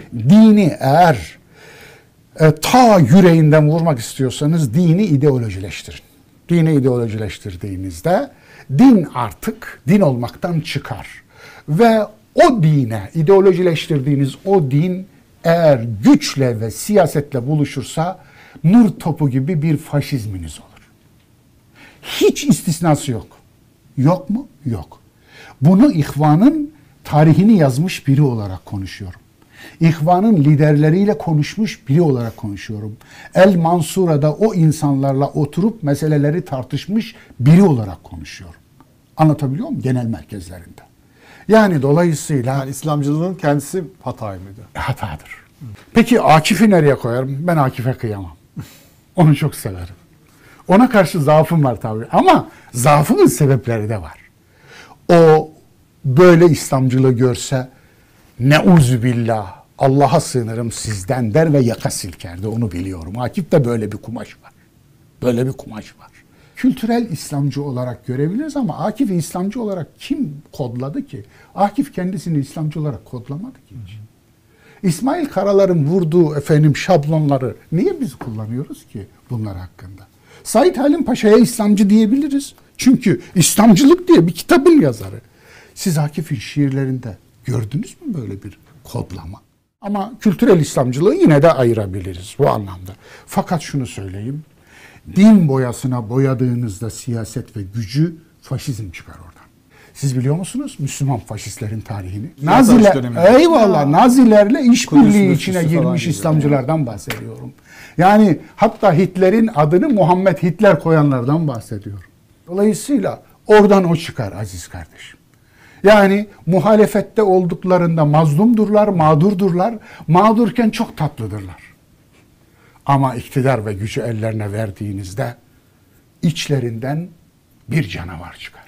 dini eğer ta yüreğinden vurmak istiyorsanız dini ideolojileştirin. Dini ideolojileştirdiğinizde din artık din olmaktan çıkar. Ve o dine, ideolojileştirdiğiniz o din eğer güçle ve siyasetle buluşursa nur topu gibi bir faşizminiz olur. Hiç istisnası yok. Yok mu? Yok. Bunu İhvan'ın tarihini yazmış biri olarak konuşuyorum. İhvan'ın liderleriyle konuşmuş biri olarak konuşuyorum. El Mansura'da o insanlarla oturup meseleleri tartışmış biri olarak konuşuyorum. Anlatabiliyor muyum? Genel merkezlerinde. Yani dolayısıyla... Yani İslamcılığın kendisi hata mıydı? Hatadır. Peki Akif'i nereye koyarım? Ben Akif'e kıyamam. Onu çok severim. Ona karşı zaafım var tabii. Ama zaafımın sebepleri de var. O böyle İslamcılığı görse neuzübillah Allah'a sığınırım sizden der ve yaka silkerdi. Onu biliyorum. Akif'te böyle bir kumaş var. Böyle bir kumaş var. Kültürel İslamcı olarak görebiliriz ama Akif'i İslamcı olarak kim kodladı ki? Akif kendisini İslamcı olarak kodlamadı ki hiç. İsmail Karalar'ın vurduğu şablonları niye biz kullanıyoruz ki bunlar hakkında? Said Halim Paşa'ya İslamcı diyebiliriz. Çünkü İslamcılık diye bir kitabın yazarı. Siz Akif'in şiirlerinde gördünüz mü böyle bir kodlama? Ama kültürel İslamcılığı yine de ayırabiliriz bu anlamda. Fakat şunu söyleyeyim. Din boyasına boyadığınızda siyaset ve gücü faşizm çıkar oradan. Siz biliyor musunuz Müslüman faşistlerin tarihini? Nazilerle işbirliği içine girmiş İslamcılardan bahsediyorum. Yani hatta Hitler'in adını Muhammed Hitler koyanlardan bahsediyorum. Dolayısıyla oradan o çıkar aziz kardeşim. Yani muhalefette olduklarında mazlumdurlar, mağdurdurlar. Mağdurken çok tatlıdırlar. Ama iktidar ve gücü ellerine verdiğinizde içlerinden bir canavar çıkar.